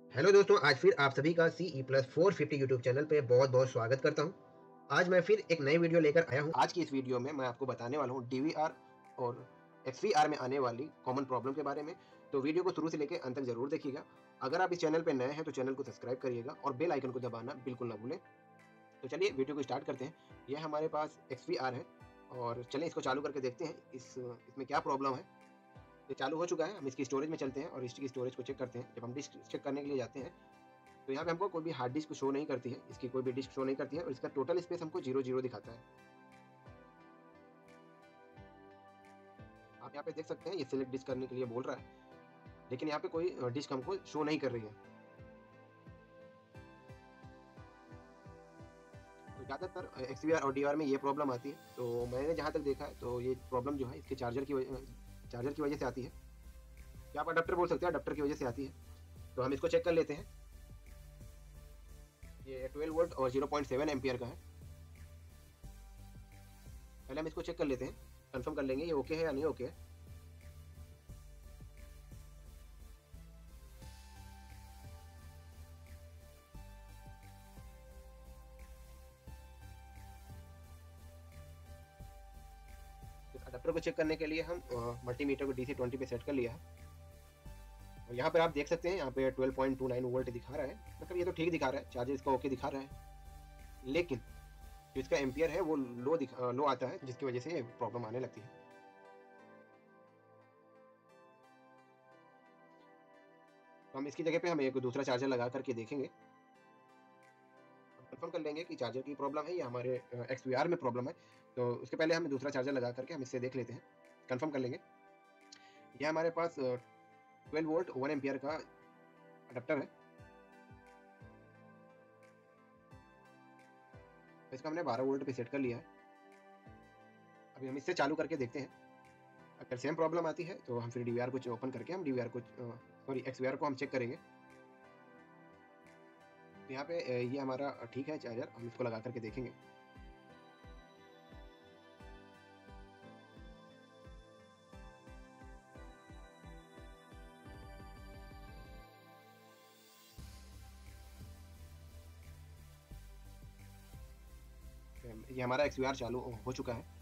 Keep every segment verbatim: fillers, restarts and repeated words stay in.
Hello दोस्तों, आज फिर आप सभी का C E plus four fifty YouTube channel पे बहुत-बहुत स्वागत करता हूँ। आज मैं फिर एक नई वीडियो लेकर आया हूँ। आज की इस वीडियो में मैं आपको बताने वाला हूँ डी वी आर और एक्स वी आर में आने वाली कॉमन प्रॉब्लम के बारे में। तो वीडियो को शुरू से लेके अंत तक ज़रूर देखिएगा। अगर आप इस चैनल पे नए हैं तो चैनल को सब्सक्राइब करिएगा और बेल आइकन को दबाना बिल्कुल ना भूलें। तो चलिए वीडियो को स्टार्ट करते हैं। ये हमारे पास एक्स वी आर है और चलिए इसको चालू करके देखते हैं इस इसमें क्या प्रॉब्लम है। ये चालू हो चुका है, हम इसकी स्टोरेज में चलते हैं और इसकी स्टोरेज को चेक करते हैं। जब हम डिस्क चेक करने के लिए जाते हैं तो यहाँ पे हमको कोई भी हार्ड डिस्क शो नहीं करती है, इसकी कोई भी डिस्क शो नहीं करती है और इसका टोटल स्पेस हमको ज़ीरो ज़ीरो दिखाता है। आप यहाँ पे देख सकते हैं ये सिलेक्ट डिस्क करने के लिए बोल रहा है, लेकिन यहाँ पे कोई अ, डिस्क हमको शो नहीं कर रही है। तो ज़्यादातर अ, एक्स वी आर और डी आर में ये प्रॉब्लम आती है। तो मैंने जहाँ तक देखा है तो ये प्रॉब्लम जो है इसके चार्जर की वजह चार्जर की वजह से आती है, या आप अडैप्टर बोल सकते हैं, अडैप्टर की वजह से आती है। तो हम इसको चेक कर लेते हैं। ये ट्वेल्व वोल्ट और ज़ीरो पॉइंट सेवन एम्पियर का है। पहले हम इसको चेक कर लेते हैं, कंफर्म कर लेंगे ये ओके है या नहीं ओके है। इस अडैप्टर को चेक करने के लिए हम मल्टीमीटर को डी सी ट्वेंटी पे सेट कर लिया है और यहाँ पर आप देख सकते हैं यहाँ पे twelve point two nine volt दिखा रहा है, मतलब ये तो ठीक दिखा रहा है, चार्जर इसका ओके दिखा रहा है। लेकिन जो इसका एम्पियर है वो लो दिखा लो आता है, जिसकी वजह से ये प्रॉब्लम आने लगती है। तो हम इसकी जगह पे हम एक दूसरा चार्जर लगा करके देखेंगे, कंफर्म कर लेंगे कि चार्जर की प्रॉब्लम है या हमारे एक्स वी आर में प्रॉब्लम है। तो उसके पहले हम दूसरा चार्जर लगा करके हम इससे देख लेते हैं, कंफर्म कर लेंगे। ये हमारे पास ट्वेल्व वोल्ट वन एम्पियर का अडेप्टर है। तो इसका हमने बारह वोल्ट पे सेट कर लिया है। अभी हम इससे चालू करके देखते हैं। अगर सेम प्रॉब्लम आती है तो हम फिर डी वी आर को ओपन करके हम डी वी आर को सॉरी एक्स वी आर को हम चेक करेंगे। तो यहाँ पे अ, ये हमारा ठीक है चार्जर, हम इसको लगा करके देखेंगे। ये हमारा एक्स वी आर चालू हो चुका है।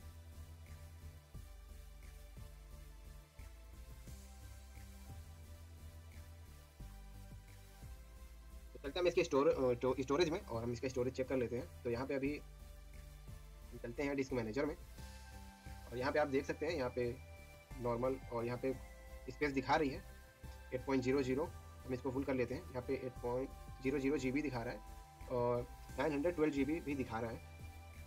तो चलते हैं हम इसके स्टोर तो स्टोरेज में और हम इसका स्टोरेज चेक कर लेते हैं। तो यहाँ पे अभी हम चलते हैं डिस्क मैनेजर में और यहाँ पे आप देख सकते हैं यहाँ पे नॉर्मल और यहाँ पे स्पेस दिखा रही है एट पॉइंट ज़ीरो ज़ीरो। हम इसको फुल कर लेते हैं। यहाँ पे eight point zero zero GB दिखा रहा है और नाइन हंड्रेड ट्वेल्व जीबी भी दिखा रहा है।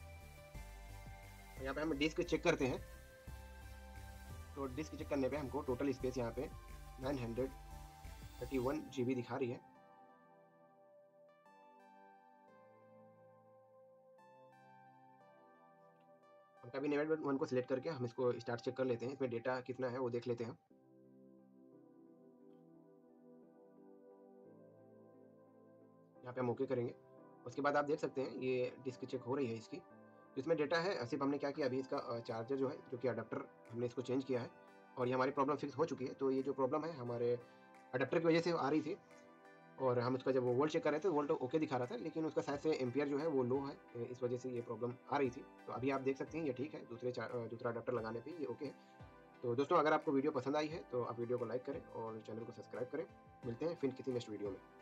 यहाँ पे हम डिस्क चेक करते हैं। तो डिस्क चेक करने पे हमको टोटल स्पेस यहाँ पे nine hundred thirty one GB दिखा रही है। हम कभी नेट वन को सिलेक्ट करके हम इसको स्टार्ट चेक कर लेते हैं, इसमें डेटा कितना है वो देख लेते हैं। यहाँ पे हम ओके करेंगे। उसके बाद आप देख सकते हैं ये डिस्क चेक हो रही है इसकी। इसमें डेटा है, सिर्फ हमने क्या किया अभी इसका अ, चार्जर जो है जो कि अडैप्टर हमने इसको चेंज किया है और ये हमारी प्रॉब्लम फिक्स हो चुकी है। तो ये जो प्रॉब्लम है हमारे अडैप्टर की वजह से आ रही थी और हम उसका जब वो वोल्ट चेक कर रहे थे वोल्ट ओके दिखा रहा था, लेकिन उसका शायद से एम्पियर जो है वो लो है, अ, इस वजह से ये प्रॉब्लम आ रही थी। तो अभी आप देख सकते हैं ये ठीक है, दूसरे चा अ, दूसरा अडैप्टर लगाने पे ये ओके है। तो दोस्तों अगर आपको वीडियो पसंद आई है तो आप वीडियो को लाइक करें और चैनल को सब्सक्राइब करें। मिलते हैं फिर किसी नेक्स्ट वीडियो में।